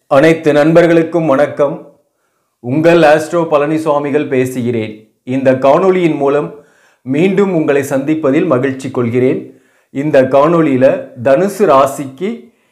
அனைத்து நண்பர்களுக்கும் வணக்கம். உங்கள் ஆஸ்ட்ரோ பழனி சுவாமிகள் பேசுகிறேன். இந்த காணொளியின் மூலம் மீண்டும் உங்களை சந்திப்பதில் மகிழ்ச்சி கொள்கிறேன். இந்த காணொளியில் தனுசு ராசிக்கு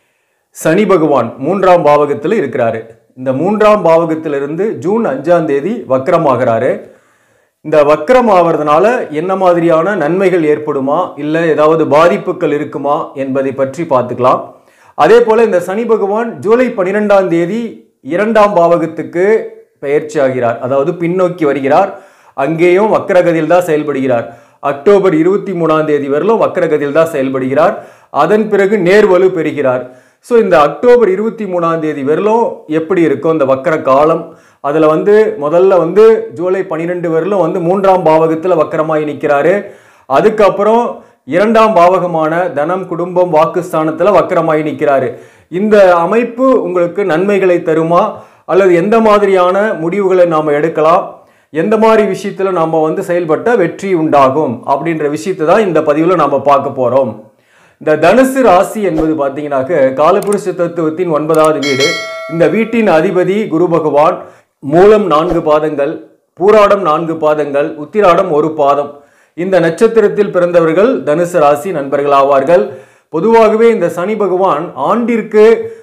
சனி பகவான் 3ஆம் பாவகத்தில் இருக்கிறாரு. இந்த 3ஆம் பாவகத்திலிருந்து ஜூன் 5ஆம் தேதி வக்ரமாகிறாரு. இந்த வக்ரம் ஆகிறதுனால என்ன மாதிரியான நன்மைகள் ஏற்படுமா, இல்லை ஏதாவது பாதிப்புகள் இருக்குமா என்பதை பற்றி பார்த்துக்கலாம். அதே போல இந்த சனி பகவான் ஜூலை 12ஆம் தேதி 2ஆம் பாவகத்துக்கு பெயர்ச்சி ஆகிறார், அதாவது பின்னோக்கி வருகிறார். அங்கேயும் வக்ரகதியில் தான் செயல்படுகிறார். அக்டோபர் 23ஆம் தேதி வரலும் வக்ரகதியில் தான் செயல்படுகிறார். அதன் பிறகு நேர்வலு பெறுகிறார். ஸோ இந்த அக்டோபர் 23ஆம் தேதி வரலும் எப்படி இருக்கும் இந்த வக்ர காலம்? அதில் முதல்ல ஜூலை 12 வரலும் 3ஆம் பாவகத்தில் வக்ரமாகி நிற்கிறாரு. அதுக்கப்புறம் 2ஆம் பாவகமான தனம், குடும்பம், வாக்குஸ்தானத்தில் வக்ரமாகி நிற்கிறாரு. இந்த அமைப்பு உங்களுக்கு நன்மைகளை தருமா, அல்லது எந்த மாதிரியான முடிவுகளை நாம் எடுக்கலாம், எந்த மாதிரி விஷயத்தில் நாம் செயல்பட்ட வெற்றி உண்டாகும் அப்படின்ற விஷயத்தை தான் இந்த பதிவில் நாம் பார்க்க போகிறோம். இந்த தனுசு ராசி என்பது பார்த்தீங்கன்னாக்க காலபுருஷ தத்துவத்தின் 9வது வீடு. இந்த வீட்டின் அதிபதி குரு பகவான். மூலம் 4 பாதங்கள், பூராடம் 4 பாதங்கள், உத்திராடம் 1 பாதம். இந்த நட்சத்திரத்தில் பிறந்தவர்கள் தனுசு ராசி நண்பர்கள் ஆவார்கள். பொதுவாகவே இந்த சனி பகவான் ஆண்டிற்கு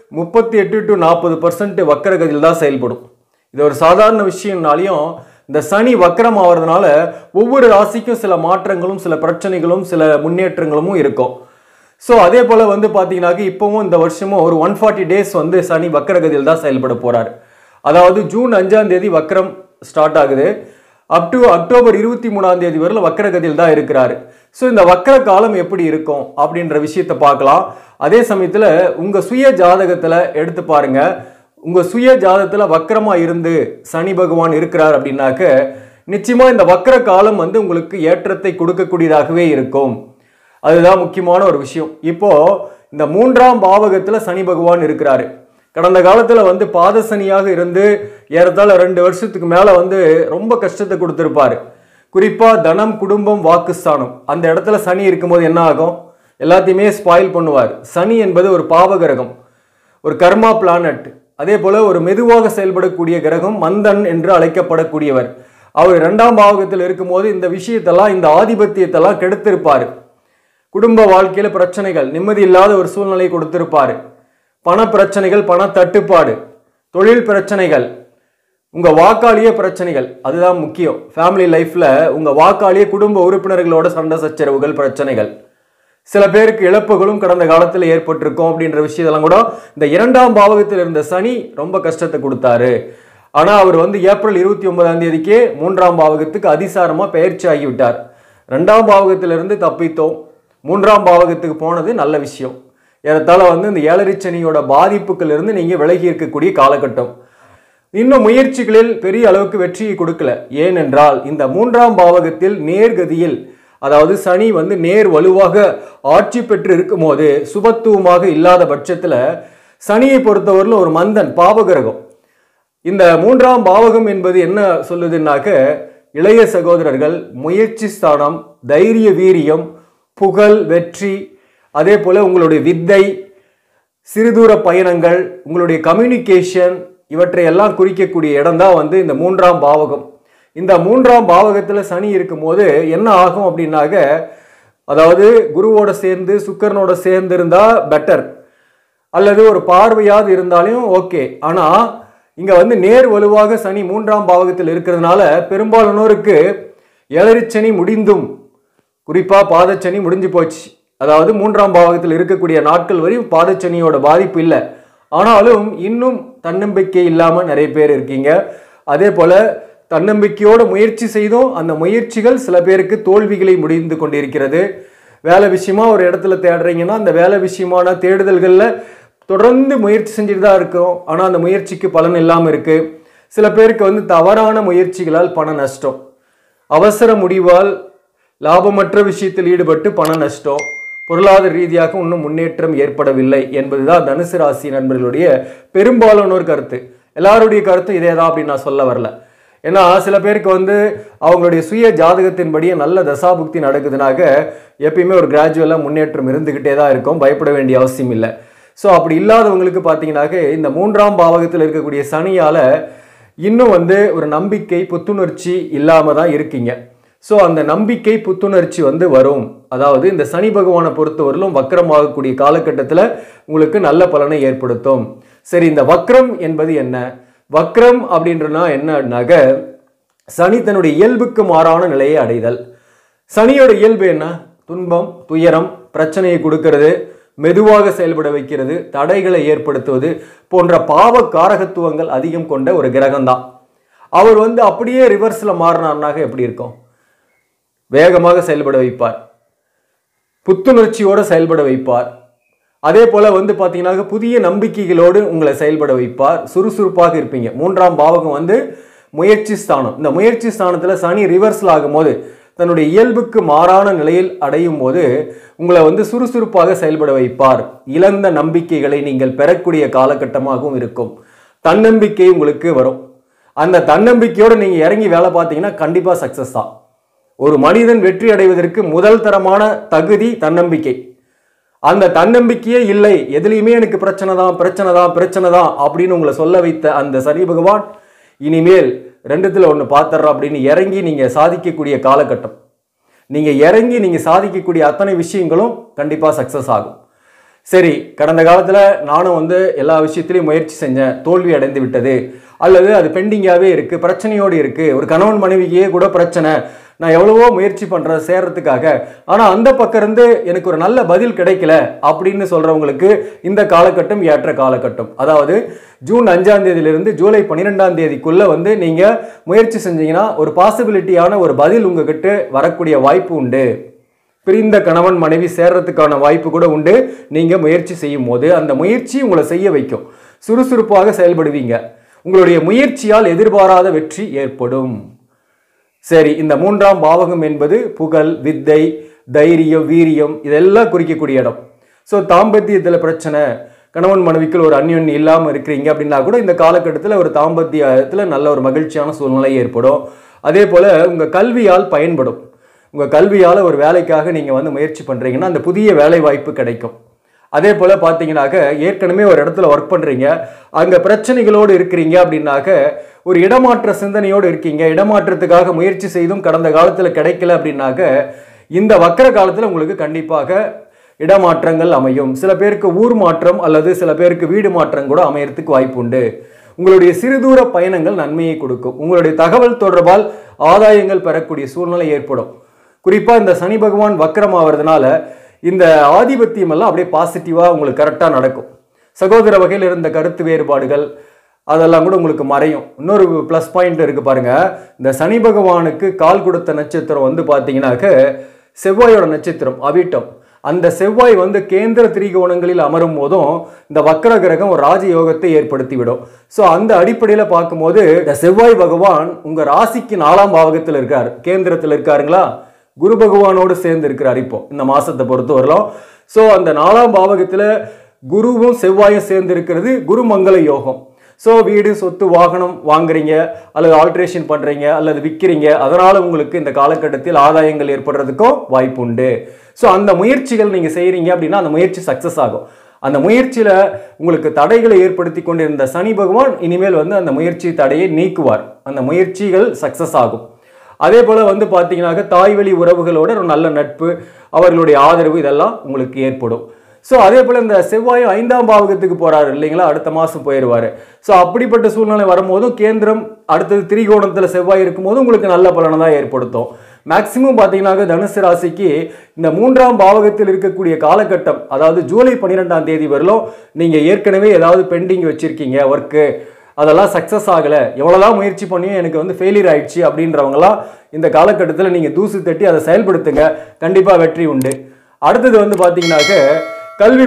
38 to 40% வக்கரகதியில் தான் செயல்படும். இது ஒரு சாதாரண விஷயம்னாலையும் இந்த சனி வக்கரம் ஆகிறதுனால ஒவ்வொரு ராசிக்கும் சில மாற்றங்களும் சில பிரச்சனைகளும் சில முன்னேற்றங்களும் இருக்கும். ஸோ அதே போல் பார்த்தீங்கன்னாக்க இப்போவும் இந்த வருஷமும் ஒரு 140 days சனி வக்கரகதியில் தான் செயல்பட போகிறார். அதாவது ஜூன் 5ஆம் தேதி வக்கரம் ஸ்டார்ட் ஆகுது. அப் டு அக்டோபர் 23ஆம் தேதி வரல வக்கரகதியில் தான் இருக்கிறாரு. ஸோ இந்த வக்கர காலம் எப்படி இருக்கும் அப்படின்ற விஷயத்தை பார்க்கலாம். அதே சமயத்தில் உங்கள் சுய ஜாதகத்தில் எடுத்து பாருங்க. உங்கள் சுய ஜாதகத்தில் வக்கரமாக இருந்து சனி பகவான் இருக்கிறார் அப்படின்னாக்க நிச்சயமாக இந்த வக்கர காலம் உங்களுக்கு ஏற்றத்தை கொடுக்கக்கூடியதாகவே இருக்கும். அதுதான் முக்கியமான ஒரு விஷயம். இப்போ இந்த 3ஆம் பாவகத்தில் சனி பகவான் இருக்கிறாரு. கடந்த காலத்தில் பாத சனியாக இருந்து ஏறத்தாழ 2 வருஷத்துக்கு மேலே ரொம்ப கஷ்டத்தை கொடுத்துருப்பாரு. குறிப்பாக தனம், குடும்பம், வாக்குஸ்தானம் அந்த இடத்துல சனி இருக்கும்போது என்ன ஆகும்? எல்லாத்தையுமே ஸ்பாயில் பண்ணுவார். சனி என்பது ஒரு பாவகிரகம், ஒரு கர்மா பிளானட். அதே போல் ஒரு மெதுவாக செயல்படக்கூடிய கிரகம், மந்தன் என்று அழைக்கப்படக்கூடியவர். அவர் 2ஆம் பாவகத்தில் இருக்கும்போது இந்த விஷயத்தெல்லாம், இந்த ஆதிபத்தியத்தெல்லாம் கெடுத்திருப்பார். குடும்ப வாழ்க்கையில் பிரச்சனைகள், நிம்மதி இல்லாத ஒரு சூழ்நிலை கொடுத்திருப்பார். பண பிரச்சனைகள், பண தட்டுப்பாடு, தொழில் பிரச்சனைகள், உங்கள் வாக்காளிய பிரச்சனைகள். அதுதான் முக்கியம். ஃபேமிலி லைஃப்பில் உங்கள் வாக்காளிய குடும்ப உறுப்பினர்களோட சண்டை சச்சரவுகள், பிரச்சனைகள், சில பேருக்கு இழப்புகளும் கடந்த காலத்தில் ஏற்பட்டிருக்கும் அப்படின்ற விஷயத்தெல்லாம் கூட இந்த 2ஆம் பாவகத்தில் இருந்த சனி ரொம்ப கஷ்டத்தை கொடுத்தாரு. ஆனால் அவர் ஏப்ரல் 29ஆம் தேதிக்கே 3ஆம் பாவகத்துக்கு அதிசாரமாக பெயர்ச்சி ஆகிவிட்டார். 2ஆம் பாவகத்திலிருந்து தப்பித்தோம், 3ஆம் பாவகத்துக்கு போனது நல்ல விஷயம். ஏறத்தாழ இந்த ஏழரை சனியோட பாதிப்புகள் இருந்து நீங்கள் விலகி இருக்கக்கூடிய காலகட்டம். இன்னும் முயற்சிகளில் பெரிய அளவுக்கு வெற்றியை கொடுக்கல. ஏனென்றால் இந்த 3ஆம் பாவகத்தில் நேர்கதியில், அதாவது சனி நேர் வலுவாக ஆட்சி பெற்று இருக்கும் போது சுபத்துவமாக இல்லாத பட்சத்தில் சனியை பொறுத்தவரையில் ஒரு மந்தன் பாவகிரகம். இந்த 3ஆம் பாவகம் என்பது என்ன சொல்லுதுன்னாக்க இளைய சகோதரர்கள், முயற்சி ஸ்தானம், தைரிய வீரியம், புகழ், வெற்றி, அதே போல் உங்களுடைய வித்தை, சிறுதூர பயணங்கள், உங்களுடைய கம்யூனிகேஷன், இவற்றை எல்லாம் குறிக்கக்கூடிய இடம் தான் இந்த 3ஆம் பாவகம். இந்த 3ஆம் பாவகத்தில் சனி இருக்கும்போது என்ன ஆகும் அப்படின்னாக்க, அதாவது குருவோட சேர்ந்து சுக்கிரனோட சேர்ந்து இருந்தால் பெட்டர், அல்லது ஒரு பார்வையாவது இருந்தாலும் ஓகே. ஆனால் இங்கே நேர் வலுவாக சனி 3ஆம் பாவகத்தில் இருக்கிறதுனால பெரும்பாலானோருக்கு ஏழரை சனி முடிந்தும், குறிப்பாக பாதச்சனி முடிஞ்சு போச்சு. அதாவது 3ஆம் பாவகத்தில் இருக்கக்கூடிய நாட்கள் வரையும் பாதச்சனியோட பாதிப்பு இல்லை. ஆனாலும் இன்னும் தன்னம்பிக்கை இல்லாமல் நிறைய பேர் இருக்கீங்க. அதே போல் தன்னம்பிக்கையோடு முயற்சி செய்தும் அந்த முயற்சிகள் சில பேருக்கு தோல்விகளை முடிந்து கொண்டிருக்கிறது. வேலை விஷயமா ஒரு இடத்துல தேடுறீங்கன்னா அந்த வேலை விஷயமான தேடுதல்களில் தொடர்ந்து முயற்சி செஞ்சுட்டு தான் இருக்கிறோம். ஆனால் அந்த முயற்சிக்கு பலன் இல்லாமல் இருக்குது. சில பேருக்கு தவறான முயற்சிகளால் பண நஷ்டம், அவசர முடிவால் லாபமற்ற விஷயத்தில் ஈடுபட்டு பண நஷ்டம், பொருளாதார ரீதியாக இன்னும் முன்னேற்றம் ஏற்படவில்லை என்பதுதான் தனுசு ராசி நண்பர்களுடைய பெரும்பாலானோர் கருத்து. எல்லாருடைய கருத்தும் இதே தான் அப்படின்னு நான் சொல்ல வரல. ஏன்னா சில பேருக்கு அவங்களுடைய சுய ஜாதகத்தின்படியே நல்ல தசாபுக்தி நடக்குதுனாக்க எப்பயுமே ஒரு கிராஜுவலாக முன்னேற்றம் இருந்துக்கிட்டே தான் இருக்கும், பயப்பட வேண்டிய அவசியம் இல்லை. ஸோ அப்படி இல்லாதவங்களுக்கு பார்த்தீங்கன்னாக்க இந்த 3ஆம் பாவகத்தில் இருக்கக்கூடிய சனியால் இன்னும் வந்து ஒரு நம்பிக்கை புத்துணர்ச்சி இல்லாமல் தான் இருக்கீங்க. ஸோ அந்த நம்பிக்கை புத்துணர்ச்சி வந்து வரும். அதாவது இந்த சனி பகவானை பொறுத்தவரையிலும் வக்ரமாகக்கூடிய காலகட்டத்தில் உங்களுக்கு நல்ல பலனை ஏற்படுத்தும். சரி, இந்த வக்ரம் என்பது என்ன? வக்ரம் அப்படின்றனா என்னன்னாக்க சனி தன்னுடைய இயல்புக்கு மாறான நிலையை அடைதல். சனியோட இயல்பு என்ன? துன்பம், துயரம், பிரச்சனையை கொடுக்கிறது, மெதுவாக செயல்பட வைக்கிறது, தடைகளை ஏற்படுத்துவது போன்ற பாவ காரகத்துவங்கள் அதிகம் கொண்ட ஒரு கிரகம்தான். அவர் வந்து அப்படியே ரிவர்ஸில் மாறினார்னாக எப்படி இருக்கும்? வேகமாக செயல்பட வைப்பார், புத்துணர்ச்சியோடு செயல்பட வைப்பார். அதே போல வந்து பார்த்தீங்கன்னா புதிய நம்பிக்கைகளோடு உங்களை செயல்பட வைப்பார். சுறுசுறுப்பாக இருப்பீங்க. 3ஆம் பாவகம் வந்து முயற்சி ஸ்தானம். இந்த முயற்சி ஸ்தானத்தில் சனி ரிவர்ஸில் ஆகும்போது தன்னுடைய இயல்புக்கு மாறான நிலையில் அடையும் போது உங்களை வந்து சுறுசுறுப்பாக செயல்பட வைப்பார். இழந்த நம்பிக்கைகளை நீங்கள் பெறக்கூடிய காலகட்டமாகவும் இருக்கும். தன்னம்பிக்கை உங்களுக்கு வரும். அந்த தன்னம்பிக்கையோடு நீங்கள் இறங்கி வேலை பார்த்தீங்கன்னா கண்டிப்பாக சக்ஸஸ் தான். ஒரு மனிதன் வெற்றி அடைவதற்கு முதல் தரமான தகுதி தன்னம்பிக்கை. அந்த தன்னம்பிக்கையே இல்லை, எதுலையுமே எனக்கு பிரச்சனை தான் அப்படின்னு உங்களை சொல்ல வைத்த அந்த சனி பகவான் இனிமேல் 2த்துல 1 பார்த்துட்றோம் அப்படின்னு இறங்கி நீங்கள் சாதிக்கக்கூடிய காலகட்டம். நீங்கள் இறங்கி நீங்கள் சாதிக்கக்கூடிய அத்தனை விஷயங்களும் கண்டிப்பாக சக்ஸஸ் ஆகும். சரி, கடந்த காலத்தில் நானும் வந்து எல்லா விஷயத்திலையும் முயற்சி செஞ்சேன், தோல்வி அடைந்து விட்டது, அல்லது அது பெண்டிங்காகவே இருக்குது, பிரச்சனையோடு இருக்குது, ஒரு கணவன் மனைவியே கூட பிரச்சனை, நான் எவ்வளவோ முயற்சி பண்ணுறேன் சேர்றதுக்காக, ஆனால் அந்த பக்கம் இருந்து எனக்கு ஒரு நல்ல பதில் கிடைக்கல அப்படின்னு சொல்கிறவங்களுக்கு இந்த காலகட்டம் ஏற்ற காலகட்டம். அதாவது ஜூன் 5ஆம் தேதியிலிருந்து ஜூலை 12ஆம் தேதிக்குள்ளே வந்து நீங்கள் முயற்சி செஞ்சீங்கன்னா ஒரு பாசிபிலிட்டியான ஒரு பதில் உங்ககிட்ட வரக்கூடிய வாய்ப்பு உண்டு. பிரிந்த கணவன் மனைவி சேர்றதுக்கான வாய்ப்பு கூட உண்டு. நீங்கள் முயற்சி செய்யும் போது அந்த முயற்சி உங்களை செய்ய வைக்கும். சுறுசுறுப்பாக செயல்படுவீங்க. உங்களுடைய முயற்சியால் எதிர்பாராத வெற்றி ஏற்படும். சரி, இந்த 3ஆம் பாவகம் என்பது புகழ், வித்தை, தைரியம், வீரியம் இதெல்லாம் குறிக்கக்கூடிய இடம். ஸோ தாம்பத்தியத்தில் பிரச்சனை, கணவன் மனைவிக்குள் ஒரு அந்யோன்யம் இல்லாமல் இருக்கிறீங்க அப்படின்னா கூட இந்த காலகட்டத்தில் ஒரு தாம்பத்தியத்தில் நல்ல ஒரு மகிழ்ச்சியான சூழ்நிலை ஏற்படும். அதே போல் உங்கள் கல்வியால் பயன்படும். உங்கள் கல்வியால் ஒரு வேலைக்காக நீங்கள் வந்து முயற்சி பண்ணுறீங்கன்னா அந்த புதிய வேலை வாய்ப்பு கிடைக்கும். அதே போல் பார்த்தீங்கன்னாக்க ஏற்கனவே ஒரு இடத்துல ஒர்க் பண்ணுறீங்க, அங்கே பிரச்சனைகளோடு இருக்கிறீங்க அப்படின்னாக்க ஒரு இடமாற்ற சிந்தனையோடு இருக்கீங்க, இடமாற்றத்துக்காக முயற்சி செய்தும் கடந்த காலத்தில் கிடைக்கல அப்படின்னாக்க இந்த வக்கர காலத்தில் உங்களுக்கு கண்டிப்பாக இடமாற்றங்கள் அமையும். சில பேருக்கு ஊர் மாற்றம் அல்லது சில பேருக்கு வீடு மாற்றம் கூட அமையறதுக்கு வாய்ப்பு உண்டு. உங்களுடைய சிறுதூர பயணங்கள் நன்மையை கொடுக்கும். உங்களுடைய தகவல் தொடர்பால் ஆதாயங்கள் பெறக்கூடிய சூழ்நிலை ஏற்படும். குறிப்பாக இந்த சனி பகவான் வக்கரம் ஆகிறதுனால இந்த ஆதிபத்தியம் எல்லாம் அப்படியே பாசிட்டிவாக உங்களுக்கு கரெக்டாக நடக்கும். சகோதர வகையில் இருந்த கருத்து வேறுபாடுகள் அதெல்லாம் கூட உங்களுக்கு மறையும். இன்னொரு ப்ளஸ் பாயிண்ட் இருக்குது பாருங்கள். இந்த சனி பகவானுக்கு கால் கொடுத்த நட்சத்திரம் வந்து பார்த்தீங்கன்னாக்க செவ்வாயோட நட்சத்திரம் அவிட்டம். அந்த செவ்வாய் வந்து கேந்திர திரிகோணங்களில் அமரும் போதும் இந்த வக்கர கிரகம் ஒரு ராஜயோகத்தை ஏற்படுத்திவிடும். ஸோ அந்த அடிப்படையில் பார்க்கும்போது இந்த செவ்வாய் பகவான் உங்கள் ராசிக்கு 4ஆம் பாவகத்தில் இருக்கார், கேந்திரத்தில் இருக்காருங்களா, குரு பகவானோடு சேர்ந்து இருக்கிறார் இப்போ இந்த மாசத்தை பொறுத்து வரலாம். ஸோ அந்த 4ஆம் பாவகத்தில் குருவும் செவ்வாயும் சேர்ந்து இருக்கிறது குரு மங்கள யோகம். ஸோ வீடு, சொத்து, வாகனம் வாங்குறீங்க அல்லது ஆல்ட்ரேஷன் பண்ணுறீங்க அல்லது விற்கிறீங்க, அதனால் உங்களுக்கு இந்த காலகட்டத்தில் ஆதாயங்கள் ஏற்படுறதுக்கும் வாய்ப்பு உண்டு. ஸோ அந்த முயற்சிகள் நீங்கள் செய்கிறீங்க அப்படின்னா அந்த முயற்சி சக்ஸஸ் ஆகும். அந்த முயற்சியில் உங்களுக்கு தடைகளை ஏற்படுத்தி கொண்டிருந்த சனி பகவான் இனிமேல் வந்து அந்த முயற்சி தடையை நீக்குவார். அந்த முயற்சிகள் சக்ஸஸ் ஆகும். அதே போல் வந்து பார்த்தீங்கன்னாக்க தாய்வழி உறவுகளோட ஒரு நல்ல நட்பு, அவர்களுடைய ஆதரவு இதெல்லாம் உங்களுக்கு ஏற்படும். ஸோ அதே போல் இந்த செவ்வாய் 5ஆம் பாவகத்துக்கு போகிறாரு இல்லைங்களா, அடுத்த மாதம் போயிடுவார். ஸோ அப்படிப்பட்ட சூழ்நிலை வரும்போதும் கேந்திரம் அடுத்தது திரிகோணத்தில் செவ்வாய் இருக்கும்போது உங்களுக்கு நல்ல பலனை தான் ஏற்படுத்தும். மேக்சிமம் பார்த்தீங்கன்னாக்க தனுசு ராசிக்கு இந்த 3ஆம் பாவகத்தில் இருக்கக்கூடிய காலகட்டம், அதாவது ஜூலை 12ஆம் தேதி வரலும் நீங்கள் ஏற்கனவே ஏதாவது பெண்டிங் வச்சுருக்கீங்க ஒர்க்கு, அதெல்லாம் சக்ஸஸ் ஆகலை, எவ்வளோதான் முயற்சி பண்ணியும் எனக்கு வந்து ஃபெயிலியர் ஆயிடுச்சு அப்படின்றவங்களாம் இந்த காலகட்டத்தில் நீங்கள் தூசு தட்டி அதை செயல்படுத்துங்க, கண்டிப்பாக வெற்றி உண்டு. அடுத்தது வந்து பார்த்தீங்கன்னாக்க கல்வி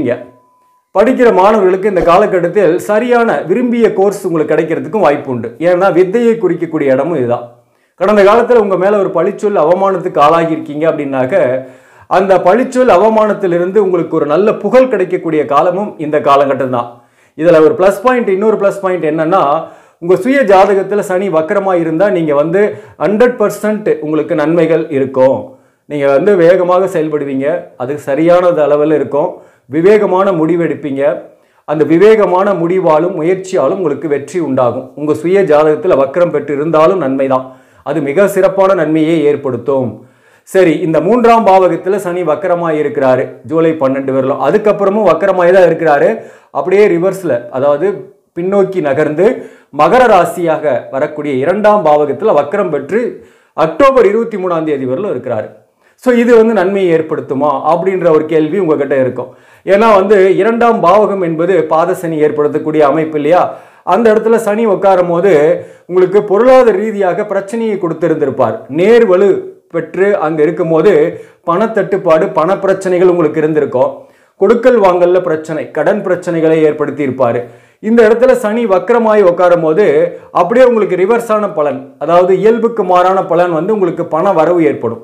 படிக்கிற மாணவர்களுக்கு இந்த காலகட்டத்தில் சரியான விரும்பிய கோர்ஸ் உங்களுக்கு கிடைக்கிறதுக்கும் வாய்ப்பு உண்டு. ஏன்னா வித்தையை குறிக்கக்கூடிய இடமும் இதுதான். கடந்த காலத்தில் உங்கள் மேலே ஒரு பழிச்சொல் அவமானத்துக்கு ஆளாகி இருக்கீங்க அப்படின்னாக்க அந்த பழிச்சொல் அவமானத்திலிருந்து உங்களுக்கு ஒரு நல்ல புகழ் கிடைக்கக்கூடிய காலமும் இந்த காலகட்டம் தான். இதில் ஒரு ப்ளஸ் பாயிண்ட், இன்னொரு ப்ளஸ் பாயிண்ட் என்னன்னா, உங்கள் சுய ஜாதகத்தில் சனி வக்கரமாக இருந்தால் நீங்கள் வந்து 100% உங்களுக்கு நன்மைகள் இருக்கும். நீங்கள் வந்து வேகமாக செயல்படுவீங்க, அது சரியான அளவில் இருக்கும். விவேகமான முடிவெடுப்பீங்க. அந்த விவேகமான முடிவாலும் முயற்சியாலும் உங்களுக்கு வெற்றி உண்டாகும். உங்கள் சுய ஜாதகத்தில் வக்ரம் பெற்று இருந்தாலும் நன்மைதான், அது மிக சிறப்பான நன்மையை ஏற்படுத்தும். சரி, இந்த 3ஆம் பாவகத்தில் சனி வக்கரமாய் இருக்கிறாரு ஜூலை 12 வரலாம். அதுக்கப்புறமும் வக்கரமாய் தான் இருக்கிறாரு. அப்படியே ரிவர்ஸில், அதாவது பின்னோக்கி நகர்ந்து மகர ராசியாக வரக்கூடிய 2ஆம் பாவகத்தில் வக்கரம் பெற்று அக்டோபர் 23ஆம் தேதி வரலும் இருக்கிறாரு. ஸோ இது நன்மையை ஏற்படுத்துமா அப்படின்ற ஒரு கேள்வி உங்ககிட்ட இருக்கும். ஏன்னா 2ஆம் பாவகம் என்பது பாதசனி ஏற்படுத்தக்கூடிய அமைப்பு இல்லையா? அந்த இடத்துல சனி உட்காரும் போது உங்களுக்கு பொருளாதார ரீதியாக பிரச்சனையை கொடுத்திருந்திருப்பார். நேர்வலு பெற்று அங்கே இருக்கும் போது பணத்தட்டுப்பாடு, பண பிரச்சனைகள் உங்களுக்கு இருந்திருக்கும். கொடுக்கல் வாங்கல்ல பிரச்சனை, கடன் பிரச்சனைகளை ஏற்படுத்தி இருப்பாரு. இந்த இடத்துல சனி வக்கரமாய் உட்காரும் போது அப்படியே உங்களுக்கு ரிவர்ஸான பலன், அதாவது இயல்புக்கு மாறான பலன் உங்களுக்கு பண வரவு ஏற்படும்.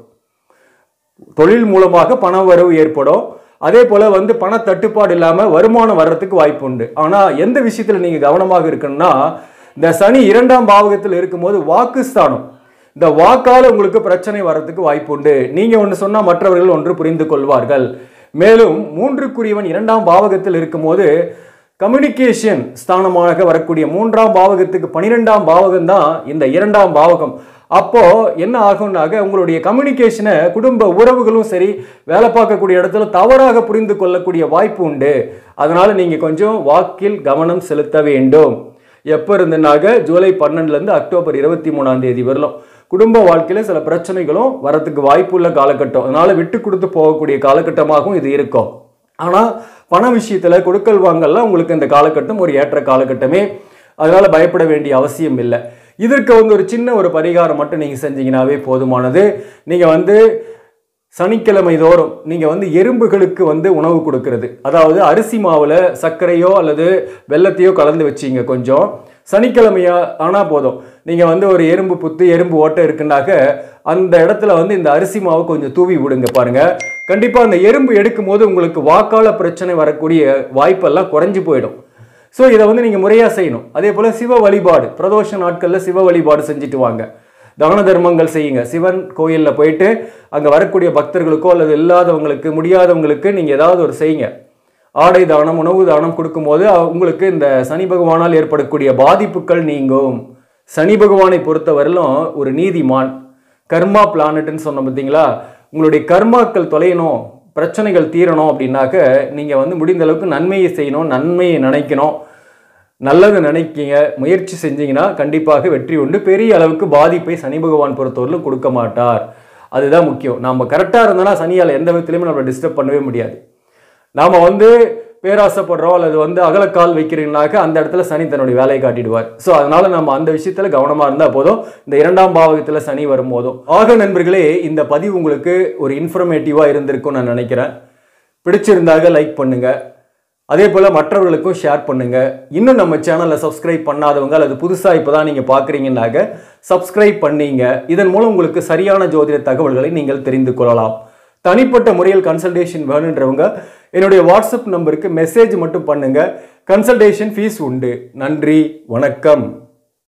தொழில் மூலமாக பண வரவு ஏற்படும். அதே போல பண தட்டுப்பாடு இல்லாமல் வருமானம் வர்றதுக்கு வாய்ப்பு உண்டு. ஆனால் எந்த விஷயத்தில் நீங்கள் கவனமாக இருக்கணும்னா, இந்த சனி 2ஆம் பாவகத்தில் இருக்கும்போது வாக்குஸ்தானம், இந்த வாக்கால் உங்களுக்கு பிரச்சனை வர்றதுக்கு வாய்ப்பு உண்டு. நீங்கள் ஒன்று சொன்னால் மற்றவர்கள் ஒன்று புரிந்து கொள்வார்கள். மேலும் 3க்குரியவன் 2ஆம் பாவகத்தில் இருக்கும்போது கம்யூனிகேஷன் ஸ்தானமாக வரக்கூடிய 3ஆம் பாவகத்துக்கு 12ஆம் பாவகம் தான் இந்த 2ஆம் பாவகம். அப்போ என்ன ஆகும்னாக்க, உங்களுடைய கம்யூனிகேஷனை குடும்ப உறவுகளும் சரி, வேலை பார்க்கக்கூடிய இடத்துல தவறாக புரிந்து கொள்ளக்கூடிய வாய்ப்பு உண்டு. அதனால நீங்க கொஞ்சம் வாக்கில் கவனம் செலுத்த வேண்டும். எப்போ இருந்துனாக்க ஜூலை 12லேருந்து அக்டோபர் 23ஆம் தேதி வரலாம் குடும்ப வாழ்க்கையில் சில பிரச்சனைகளும் வரத்துக்கு வாய்ப்பு உள்ள காலகட்டம். அதனால விட்டு கொடுத்து போகக்கூடிய காலகட்டமாகவும் இது இருக்கும். ஆனால் பண விஷயத்தில் கொடுக்கல் வாங்கலாம் உங்களுக்கு இந்த காலகட்டம் ஒரு ஏற்ற காலகட்டமே. அதனால பயப்பட வேண்டிய அவசியம் இல்லை. இதற்கு ஒரு சின்ன ஒரு பரிகாரம் மட்டும் நீங்கள் செஞ்சீங்கன்னாவே போதுமானது. நீங்கள் சனிக்கிழமை தோறும் நீங்கள் எறும்புகளுக்கு உணவு கொடுக்கறது, அதாவது அரிசி மாவில் சர்க்கரையோ அல்லது வெல்லத்தையோ கலந்து வச்சிங்க கொஞ்சம். சனிக்கிழமையா ஆனால் போதும், நீங்கள் ஒரு எறும்பு புத்து எறும்பு ஓட்டை இருக்குன்னாக்க அந்த இடத்துல இந்த அரிசி மாவை கொஞ்சம் தூவி விடுங்க. பாருங்க, கண்டிப்பாக அந்த எறும்பு எடுக்கும் போது உங்களுக்கு வாக்கால பிரச்சனை வரக்கூடிய வாய்ப்பெல்லாம் குறைஞ்சி போயிடும். ஸோ இதை நீங்கள் முறையாக செய்யணும். அதே போல் சிவ வழிபாடு, பிரதோஷ நாட்களில் சிவ வழிபாடு செஞ்சுட்டு வாங்க. தான தர்மங்கள் செய்யுங்க. சிவன் கோயிலில் போயிட்டு அங்கே வரக்கூடிய பக்தர்களுக்கோ அல்லது இல்லாதவங்களுக்கு, முடியாதவங்களுக்கு நீங்கள் ஏதாவது ஒரு செய்யுங்க. ஆடை தானம், உணவு தானம் கொடுக்கும்போது உங்களுக்கு இந்த சனி பகவானால் ஏற்படக்கூடிய பாதிப்புகள் நீங்கும். சனி பகவானை பொறுத்தவரையிலும் ஒரு நீதிமான், கர்மா பிளானட்னு சொன்ன பார்த்தீங்களா? உங்களுடைய கர்மாக்கள் தொலையணும், பிரச்சனைகள் தீரணும் அப்படின்னாக்க நீங்கள் முடிந்த அளவுக்கு நன்மையை செய்யணும், நன்மையை நினைக்கணும், நல்லது நினைக்கிங்க, முயற்சி செஞ்சீங்கன்னா கண்டிப்பாக வெற்றி உண்டு. பெரிய அளவுக்கு பாதிப்பை சனி பகவான் பொறுத்தவரையிலும் கொடுக்க மாட்டார். அதுதான் முக்கியம். நம்ம கரெக்டாக இருந்தோன்னா சனியால் எந்த விதத்துலையுமே நம்மளை டிஸ்டர்ப் பண்ணவே முடியாது. நாம் பேராசைப்படுறோம் அல்லது அகலக்கால் வைக்கிறீங்கனாக்க அந்த இடத்துல சனி தன்னுடைய வேலையை காட்டிடுவார். ஸோ அதனால நம்ம அந்த விஷயத்தில் கவனமாக இருந்தால் போதும். இந்த 2ஆம் பாவகத்தில் சனி வரும்போதும். ஆக நண்பர்களே, இந்த பதிவு உங்களுக்கு ஒரு இன்ஃபர்மேட்டிவாக இருந்திருக்கும் நான் நினைக்கிறேன். பிடிச்சிருந்தாக லைக் பண்ணுங்க, அதே போல் மற்றவர்களுக்கும் ஷேர் பண்ணுங்க. இன்னும் நம்ம சேனலை சப்ஸ்கிரைப் பண்ணாதவங்க அல்லது புதுசாக இப்போ தான் நீங்கள் பார்க்குறீங்கன்னாக்க சப்ஸ்கிரைப் பண்ணீங்க. இதன் மூலம் உங்களுக்கு சரியான ஜோதிட தகவல்களை நீங்கள் தெரிந்து கொள்ளலாம். தனிப்பட்ட முறையில் கன்சல்டேஷன் வேணுன்றவங்க என்னுடைய வாட்ஸ்அப் நம்பருக்கு மெசேஜ் மட்டும் பண்ணுங்க. கன்சல்டேஷன் ஃபீஸ் உண்டு. நன்றி, வணக்கம்.